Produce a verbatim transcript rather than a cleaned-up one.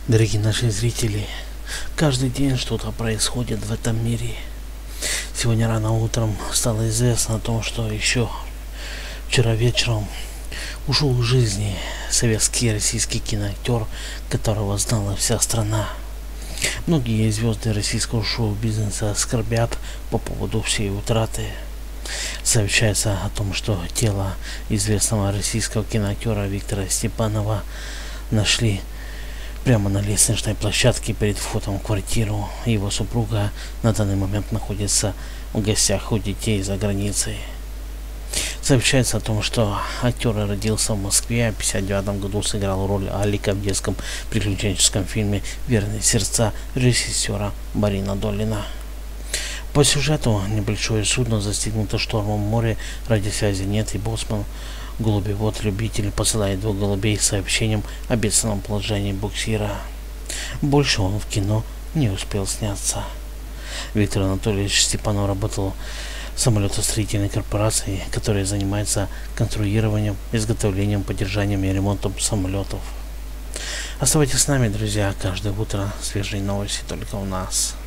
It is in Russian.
Дорогие наши зрители, каждый день что-то происходит в этом мире. Сегодня рано утром стало известно о том, что еще вчера вечером ушел из жизни советский и российский киноактер, которого знала вся страна. Многие звезды российского шоу-бизнеса скорбят по поводу всей утраты. Сообщается о том, что тело известного российского киноактера Виктора Степанова нашли прямо на лестничной площадке перед входом в квартиру. Его супруга на данный момент находится в гостях у детей за границей. Сообщается о том, что актер родился в Москве, а в пятьдесят девятом году сыграл роль Алика в детском приключенческом фильме «Верные сердца» режиссера Барина Долина. По сюжету небольшое судно застигнуто штормом в море, радиосвязи нет, и боцман голубевод-любитель посылает двух голубей с сообщением о бедственном положении буксира. Больше он в кино не успел сняться. Виктор Анатольевич Степанов работал в самолетостроительной корпорации, которая занимается конструированием, изготовлением, поддержанием и ремонтом самолетов. Оставайтесь с нами, друзья, каждое утро свежие новости только у нас.